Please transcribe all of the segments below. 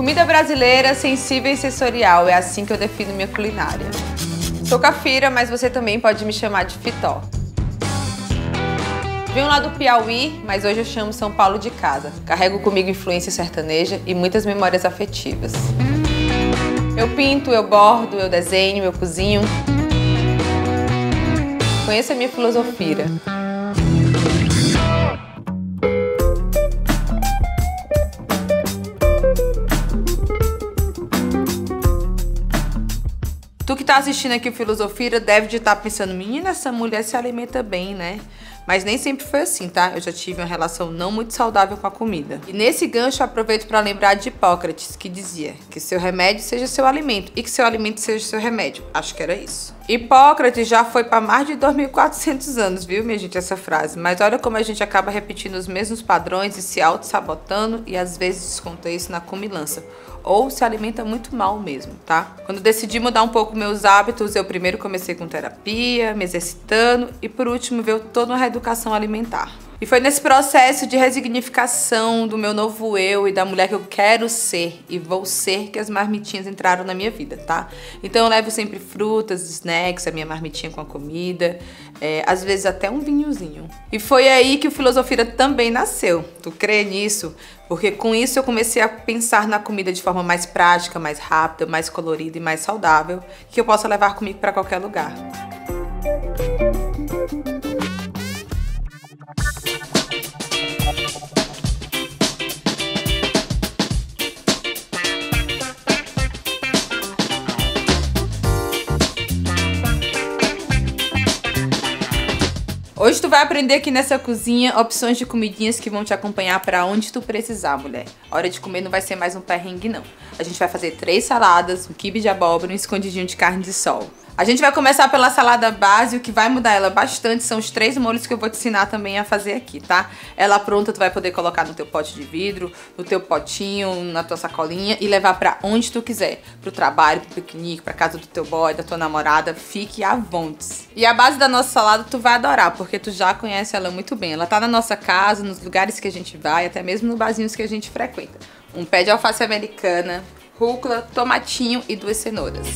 Comida brasileira, sensível e sensorial, é assim que eu defino minha culinária. Sou Cafira, mas você também pode me chamar de Fitó. Venho lá do Piauí, mas hoje eu chamo São Paulo de casa. Carrego comigo influência sertaneja e muitas memórias afetivas. Eu pinto, eu bordo, eu desenho, eu cozinho. Conheça a minha filosofia. Tu que tá assistindo aqui o Filosofia deve de estar pensando, menina, essa mulher se alimenta bem, né? Mas nem sempre foi assim, tá? Eu já tive uma relação não muito saudável com a comida. E nesse gancho eu aproveito para lembrar de Hipócrates, que dizia que seu remédio seja seu alimento e que seu alimento seja seu remédio. Acho que era isso. Hipócrates já foi para mais de 2.400 anos, viu, minha gente, essa frase. Mas olha como a gente acaba repetindo os mesmos padrões e se auto-sabotando e às vezes desconta isso na comilança. Ou se alimenta muito mal mesmo, tá? Quando decidi mudar um pouco meus hábitos, eu primeiro comecei com terapia, me exercitando e por último veio toda uma reeducação alimentar. E foi nesse processo de resignificação do meu novo eu e da mulher que eu quero ser e vou ser que as marmitinhas entraram na minha vida, tá? Então eu levo sempre frutas, snacks, a minha marmitinha com a comida, às vezes até um vinhozinho. E foi aí que o Filosofia também nasceu. Tu crê nisso? Porque com isso eu comecei a pensar na comida de forma mais prática, mais rápida, mais colorida e mais saudável, que eu possa levar comigo para qualquer lugar. Hoje tu vai aprender aqui nessa cozinha opções de comidinhas que vão te acompanhar pra onde tu precisar, mulher. A hora de comer não vai ser mais um perrengue, não. A gente vai fazer 3 saladas, um quibe de abóbora e um escondidinho de carne de sol. A gente vai começar pela salada base, o que vai mudar ela bastante são os 3 molhos que eu vou te ensinar também a fazer aqui, tá? Ela pronta tu vai poder colocar no teu pote de vidro, no teu potinho, na tua sacolinha e levar pra onde tu quiser. Pro trabalho, pro piquenique, pra casa do teu boy, da tua namorada, fique à vontade. E a base da nossa salada tu vai adorar, porque tu já conhece ela muito bem. Ela tá na nossa casa, nos lugares que a gente vai, até mesmo nos barzinhos que a gente frequenta. Um pé de alface americana, rúcula, tomatinho e 2 cenouras.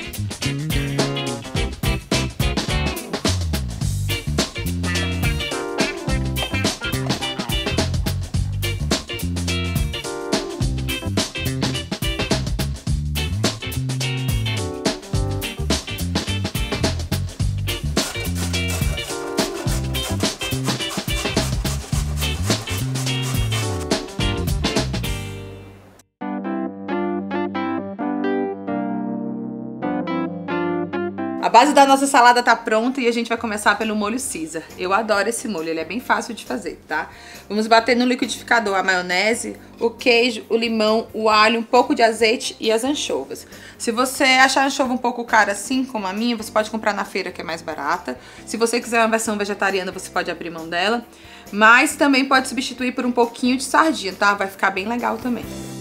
A base da nossa salada tá pronta e a gente vai começar pelo molho Caesar. Eu adoro esse molho, ele é bem fácil de fazer, tá? Vamos bater no liquidificador a maionese, o queijo, o limão, o alho, um pouco de azeite e as anchovas. Se você achar a anchova um pouco cara assim, como a minha, você pode comprar na feira que é mais barata. Se você quiser uma versão vegetariana, você pode abrir mão dela. Mas também pode substituir por um pouquinho de sardinha, tá? Vai ficar bem legal também.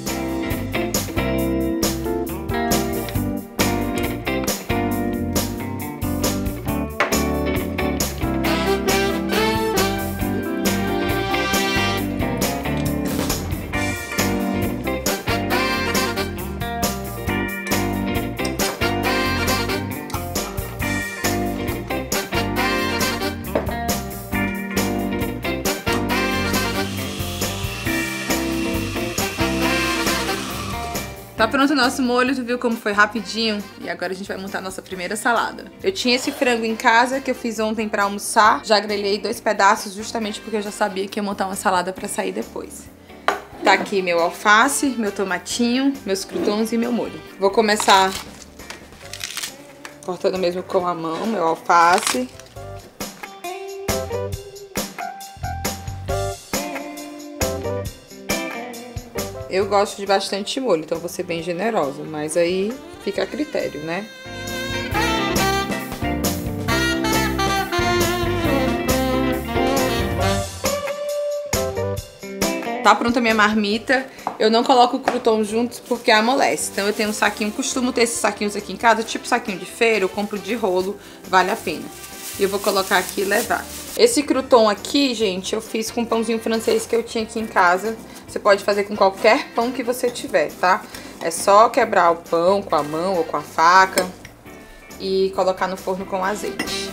Tá pronto o nosso molho, tu viu como foi rapidinho? E agora a gente vai montar a nossa primeira salada. Eu tinha esse frango em casa que eu fiz ontem pra almoçar. Já grelhei 2 pedaços justamente porque eu já sabia que ia montar uma salada pra sair depois. Tá aqui meu alface, meu tomatinho, meus croutons e meu molho. Vou começar cortando mesmo com a mão, meu alface. Eu gosto de bastante molho, então vou ser bem generosa, mas aí fica a critério, né? Tá pronta a minha marmita. Eu não coloco o crouton juntos porque amolece. Então eu tenho um saquinho, costumo ter esses saquinhos aqui em casa, tipo saquinho de feira, eu compro de rolo, vale a pena. E eu vou colocar aqui e levar. Esse crouton aqui, gente, eu fiz com um pãozinho francês que eu tinha aqui em casa. Você pode fazer com qualquer pão que você tiver, tá? É só quebrar o pão com a mão ou com a faca e colocar no forno com azeite.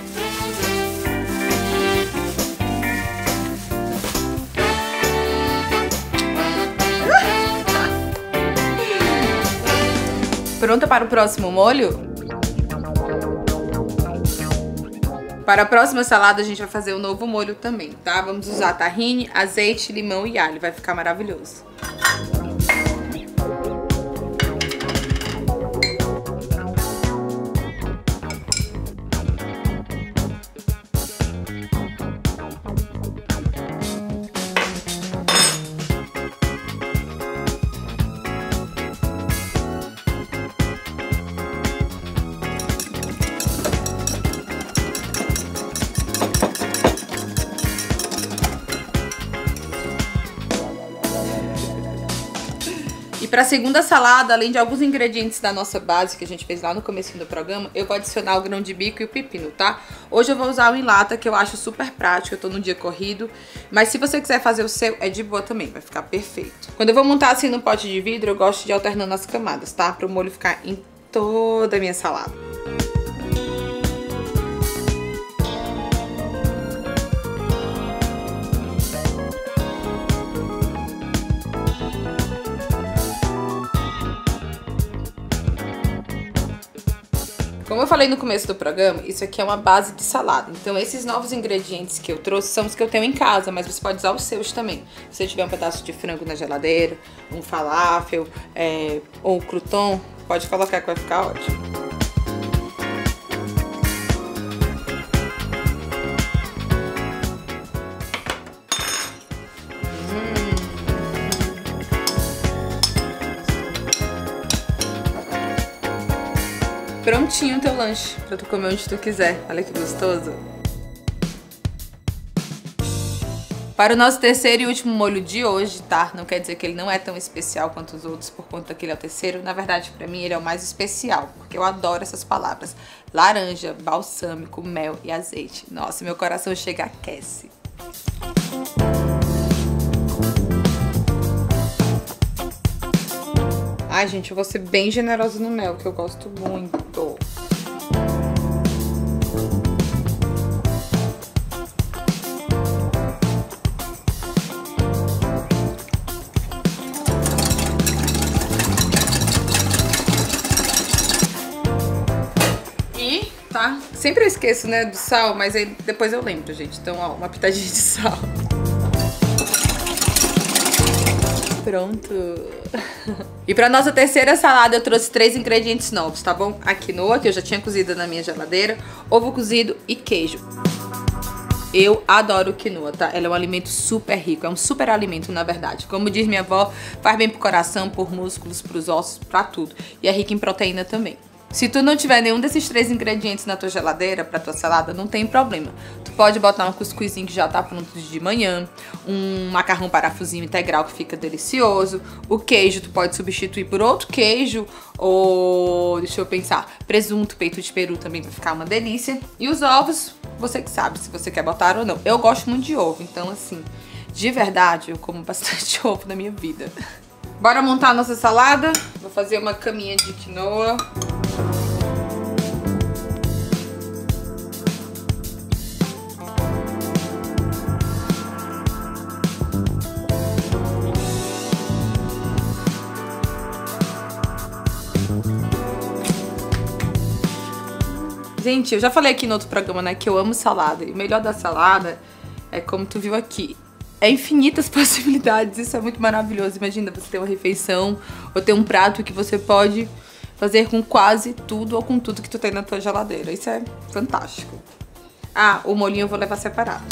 Pronta para o próximo molho? Para a próxima salada a gente vai fazer um novo molho também, tá? Vamos usar tahine, azeite, limão e alho, vai ficar maravilhoso. E para a segunda salada, além de alguns ingredientes da nossa base que a gente fez lá no comecinho do programa, eu vou adicionar o grão de bico e o pepino, tá? Hoje eu vou usar o em lata, que eu acho super prático, eu tô num dia corrido. Mas se você quiser fazer o seu, é de boa também, vai ficar perfeito. Quando eu vou montar assim no pote de vidro, eu gosto de ir alternando as camadas, tá? Para o molho ficar em toda a minha salada. Como eu falei no começo do programa, isso aqui é uma base de salada. Então esses novos ingredientes que eu trouxe são os que eu tenho em casa, mas você pode usar os seus também. Se você tiver um pedaço de frango na geladeira, um falafel ou um crouton, pode colocar que vai ficar ótimo. Prontinho o teu lanche, pra tu comer onde tu quiser. Olha que gostoso. Para o nosso terceiro e último molho de hoje, tá? Não quer dizer que ele não é tão especial quanto os outros por conta que ele é o terceiro. Na verdade, pra mim, ele é o mais especial, porque eu adoro essas palavras. Laranja, balsâmico, mel e azeite. Nossa, meu coração chega, aquece. Ai, gente, eu vou ser bem generosa no mel, que eu gosto muito. E, tá? Sempre eu esqueço, né, do sal, mas aí depois eu lembro, gente. Então, ó, uma pitadinha de sal. Pronto. E pra nossa terceira salada eu trouxe 3 ingredientes novos, tá bom? A quinoa, que eu já tinha cozido na minha geladeira, ovo cozido e queijo. Eu adoro quinoa, tá? Ela é um alimento super rico, é um super alimento, na verdade. Como diz minha avó, faz bem pro coração, por músculos, pros ossos, pra tudo. E é rica em proteína também. Se tu não tiver nenhum desses 3 ingredientes na tua geladeira pra tua salada, não tem problema. Tu pode botar um cuscuzinho que já tá pronto de manhã, um macarrão parafusinho integral que fica delicioso. O queijo tu pode substituir por outro queijo ou, deixa eu pensar, presunto, peito de peru também vai ficar uma delícia. E os ovos, você que sabe se você quer botar ou não. Eu gosto muito de ovo, então assim, de verdade eu como bastante ovo na minha vida. Bora montar a nossa salada? Vou fazer uma caminha de quinoa. Gente, eu já falei aqui no outro programa, né, que eu amo salada. E o melhor da salada é como tu viu aqui. É infinitas possibilidades, isso é muito maravilhoso. Imagina você ter uma refeição ou ter um prato que você pode fazer com quase tudo ou com tudo que tu tem na tua geladeira. Isso é fantástico. Ah, o molhinho eu vou levar separado.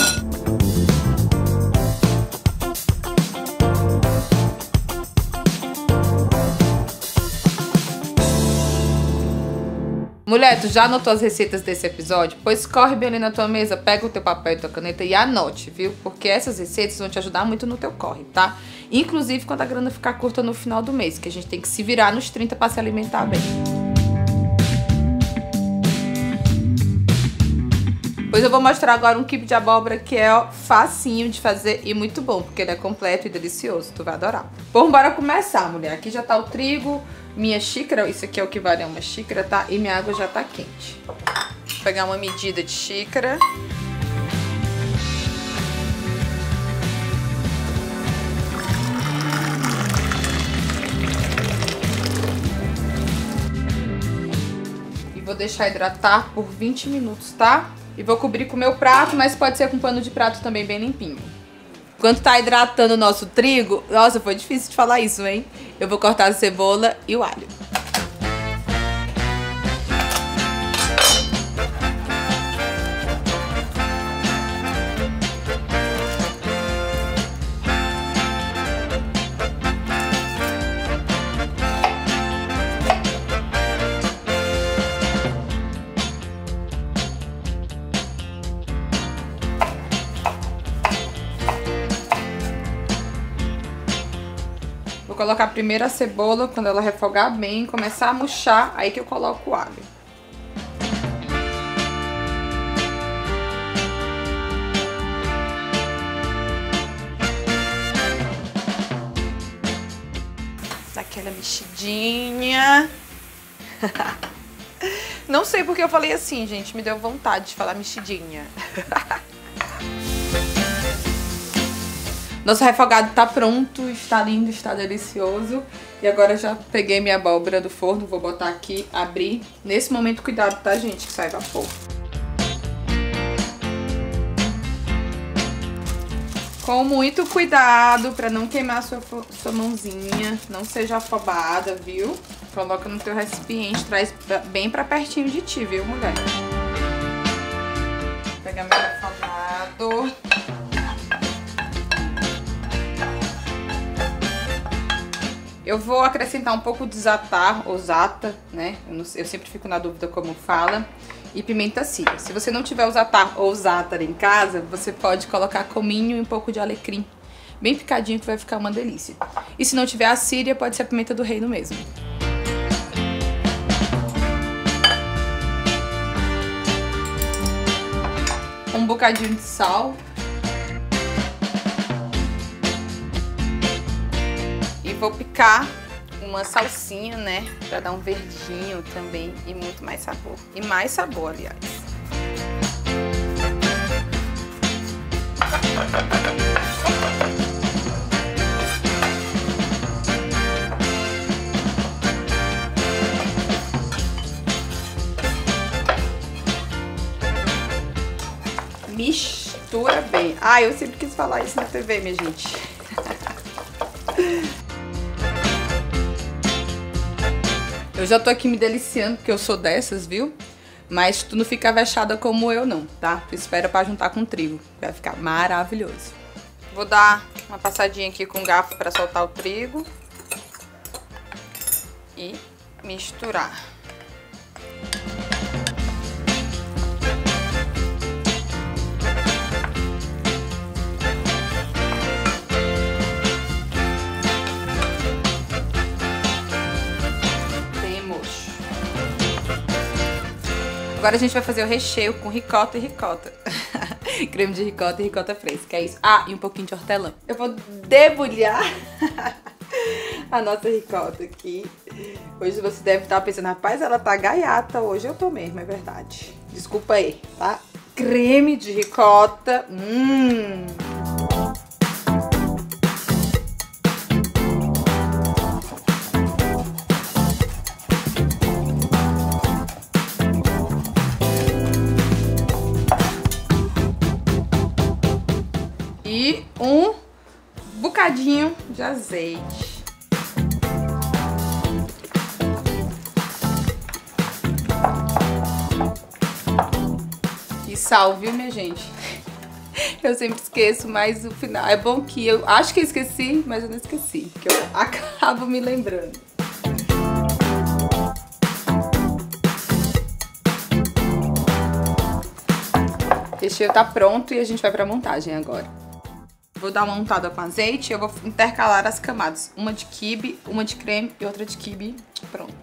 Mulher, tu já anotou as receitas desse episódio? Pois corre bem ali na tua mesa, pega o teu papel e tua caneta e anote, viu? Porque essas receitas vão te ajudar muito no teu corre, tá? Inclusive quando a grana ficar curta no final do mês, que a gente tem que se virar nos 30 pra se alimentar bem. Pois eu vou mostrar agora um quibe de abóbora que é, ó, facinho de fazer e muito bom, porque ele é completo e delicioso, tu vai adorar. Bom, bora começar, mulher. Aqui já tá o trigo, minha xícara, isso aqui é o que vale uma xícara, tá? E minha água já tá quente. Vou pegar uma medida de xícara. E vou deixar hidratar por 20 minutos, tá? E vou cobrir com o meu prato, mas pode ser com pano de prato também bem limpinho. Enquanto tá hidratando o nosso trigo... Nossa, foi difícil de falar isso, hein? Eu vou cortar a cebola e o alho. Vou colocar primeiro a cebola, quando ela refogar bem, começar a murchar, aí que eu coloco o alho. Dá aquela mexidinha. Não sei porque eu falei assim, gente, me deu vontade de falar mexidinha. Nosso refogado tá pronto, está lindo, está delicioso. E agora já peguei minha abóbora do forno, vou botar aqui, abrir. Nesse momento, cuidado, tá, gente, que sai vapor. Com muito cuidado, pra não queimar a sua mãozinha. Não seja afobada, viu? Coloca no teu recipiente, traz bem pra pertinho de ti, viu, mulher? Vou pegar meu refogado. Eu vou acrescentar um pouco de zatar ou zata, né? Eu sempre fico na dúvida como fala. E pimenta síria. Se você não tiver o zatar ou zata em casa, você pode colocar cominho e um pouco de alecrim. Bem picadinho que vai ficar uma delícia. E se não tiver a síria, pode ser a pimenta do reino mesmo. Um bocadinho de sal. Vou picar uma salsinha, né? Pra dar um verdinho também e muito mais sabor. E mais sabor, aliás. Mistura bem. Ah, eu sempre quis falar isso na TV, minha gente. Eu já tô aqui me deliciando, porque eu sou dessas, viu? Mas tu não fica avexada como eu, não, tá? Tu espera pra juntar com trigo. Vai ficar maravilhoso. Vou dar uma passadinha aqui com o garfo pra soltar o trigo. E misturar. Agora a gente vai fazer o recheio com ricota e ricota. Creme de ricota e ricota fresca, é isso. Ah, e um pouquinho de hortelã. Eu vou debulhar a nossa ricota aqui. Hoje você deve estar pensando, rapaz, ela tá gaiata hoje. Eu tô mesmo, é verdade. Desculpa aí, tá? Creme de ricota. E um bocadinho de azeite. E sal, viu, minha gente? Eu sempre esqueço, mas no final é bom que eu acho que eu esqueci, mas eu não esqueci, porque eu acabo me lembrando. O recheio tá pronto e a gente vai pra montagem agora. Vou dar uma untada com azeite e eu vou intercalar as camadas. Uma de quibe, uma de creme e outra de quibe. Pronto.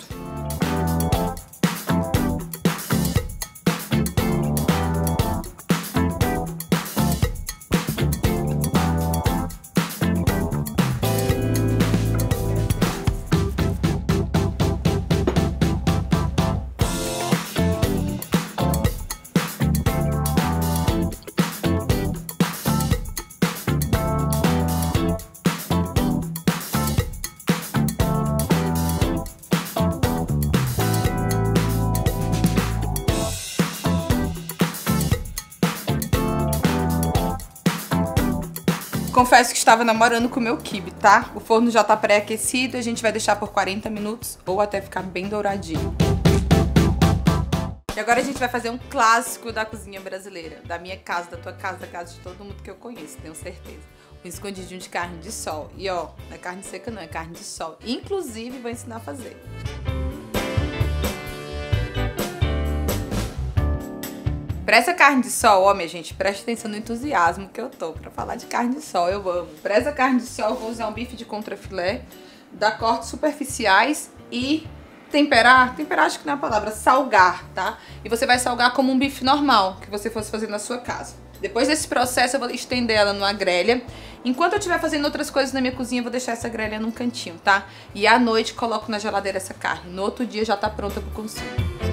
Confesso que estava namorando com o meu quibe, tá? O forno já tá pré-aquecido, a gente vai deixar por 40 minutos ou até ficar bem douradinho. E agora a gente vai fazer um clássico da cozinha brasileira, da minha casa, da tua casa, da casa de todo mundo que eu conheço, tenho certeza. Um escondidinho de carne de sol. E ó, não é carne seca não, é carne de sol. Inclusive, vou ensinar a fazer. Pra essa carne de sol, ó, minha gente, preste atenção no entusiasmo que eu tô pra falar de carne de sol, eu amo. Pra essa carne de sol, eu vou usar um bife de contrafilé, dar cortes superficiais e temperar acho que não é a palavra, salgar, tá? E você vai salgar como um bife normal, que você fosse fazer na sua casa. Depois desse processo, eu vou estender ela numa grelha. Enquanto eu estiver fazendo outras coisas na minha cozinha, eu vou deixar essa grelha num cantinho, tá? E à noite, coloco na geladeira essa carne. No outro dia, já tá pronta pro consumo.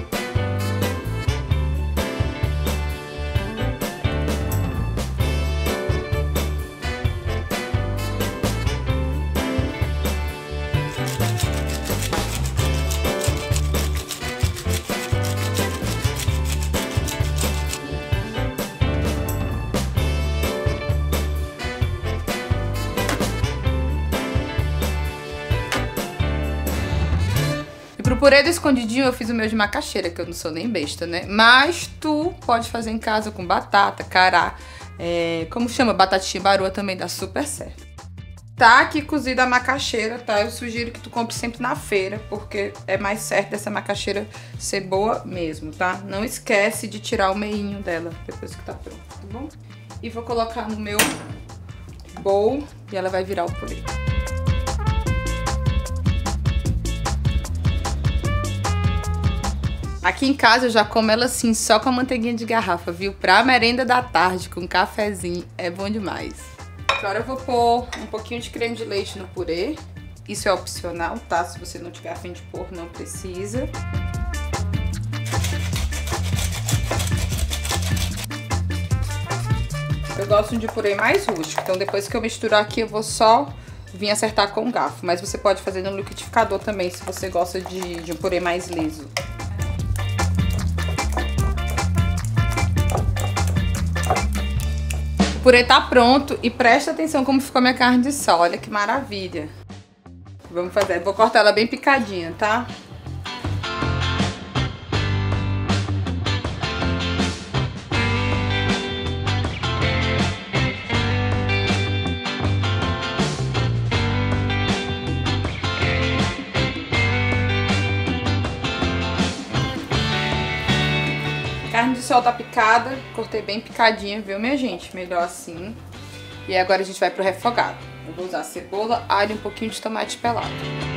Pro purê do escondidinho eu fiz o meu de macaxeira, que eu não sou nem besta, né? Mas tu pode fazer em casa com batata, cará, como chama? Batatinha baroa também dá super certo. Tá aqui cozida a macaxeira, tá? Eu sugiro que tu compre sempre na feira, porque é mais certo dessa macaxeira ser boa mesmo, tá? Não esquece de tirar o meinho dela depois que tá pronto, tá bom? E vou colocar no meu bowl e ela vai virar o purê. Aqui em casa eu já como ela assim, só com a manteiguinha de garrafa, viu? Pra merenda da tarde, com um cafezinho, é bom demais. Agora eu vou pôr um pouquinho de creme de leite no purê. Isso é opcional, tá? Se você não tiver a fim de pôr, não precisa. Eu gosto de purê mais rústico, então depois que eu misturar aqui eu vou só vir acertar com o garfo. Mas você pode fazer no liquidificador também, se você gosta de um purê mais liso. O purê tá pronto e presta atenção como ficou a minha carne de sol. Olha que maravilha. Vamos fazer. Vou cortar ela bem picadinha, tá? Carne de sol tá picada, cortei bem picadinha, viu, minha gente? Melhor assim. E agora a gente vai pro refogado. Eu vou usar cebola, alho e um pouquinho de tomate pelado.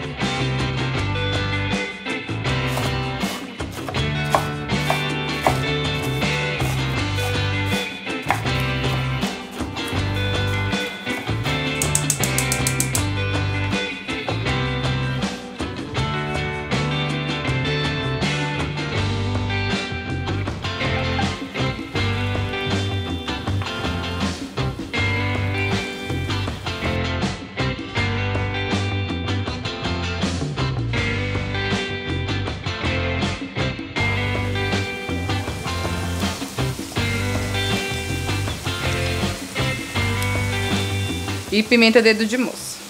E pimenta dedo de moça.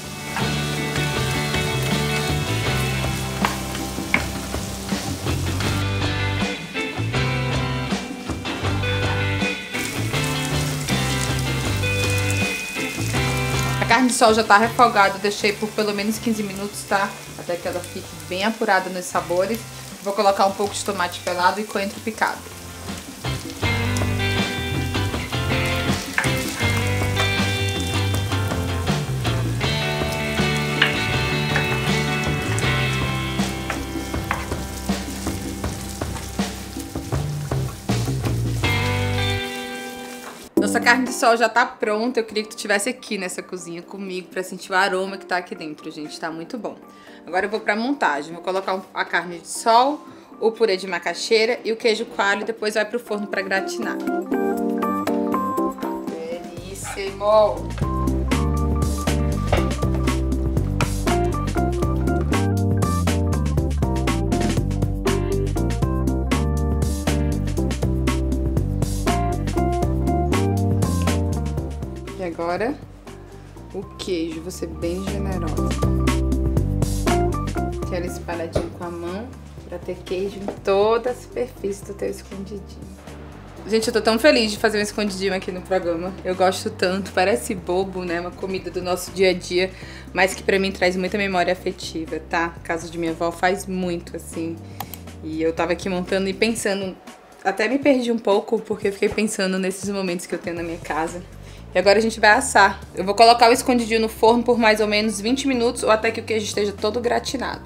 A carne de sol já tá refogada, deixei por pelo menos 15 minutos, tá? Até que ela fique bem apurada nos sabores. Vou colocar um pouco de tomate pelado e coentro picado. Nossa carne de sol já tá pronta, eu queria que tu estivesse aqui nessa cozinha comigo pra sentir o aroma que tá aqui dentro, gente, tá muito bom. Agora eu vou pra montagem, vou colocar a carne de sol, o purê de macaxeira e o queijo coalho e depois vai pro forno pra gratinar. Belíssimo! E agora o queijo, vou ser bem generosa. Quero espalhadinho com a mão, pra ter queijo em toda a superfície do teu escondidinho. Gente, eu tô tão feliz de fazer um escondidinho aqui no programa. Eu gosto tanto, parece bobo, né? Uma comida do nosso dia a dia, mas que pra mim traz muita memória afetiva, tá? A casa de minha avó faz muito, assim. E eu tava aqui montando e pensando, até me perdi um pouco, porque eu fiquei pensando nesses momentos que eu tenho na minha casa. E agora a gente vai assar. Eu vou colocar o escondidinho no forno por mais ou menos 20 minutos, ou até que o queijo esteja todo gratinado.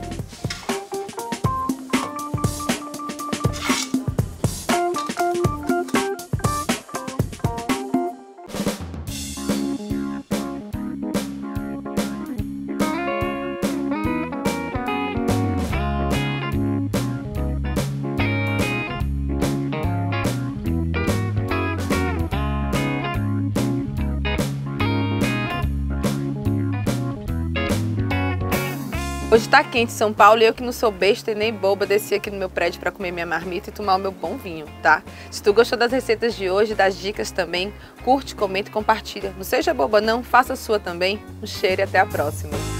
Hoje tá quente em São Paulo e eu que não sou besta e nem boba desci aqui no meu prédio pra comer minha marmita e tomar o meu bom vinho, tá? Se tu gostou das receitas de hoje, das dicas também, curte, comenta e compartilha. Não seja boba não, faça a sua também. Um cheiro e até a próxima.